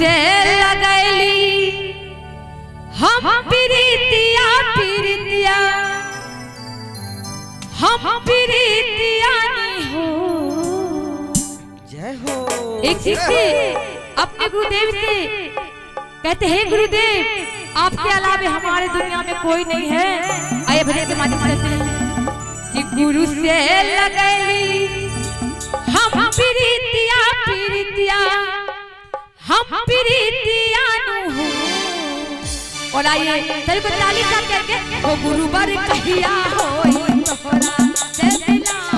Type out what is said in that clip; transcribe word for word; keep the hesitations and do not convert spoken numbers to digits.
से लगैली हम प्रीतिया प्रीतिया हम प्रीतिया हो। जय हो। एक शिष्य अपने गुरुदेव से कहते हैं गुरुदेव आपके अलावा हमारे दुनिया में कोई नहीं है। आइए भजन के माध्यम से कहते हैं कि गुरु से लगैली हम प्रीतिया प्रीतिया हम प्रीतिया हो। और आइए सभी को ताली साथ करके वो गुरु बर कहिया हो तोहरा जय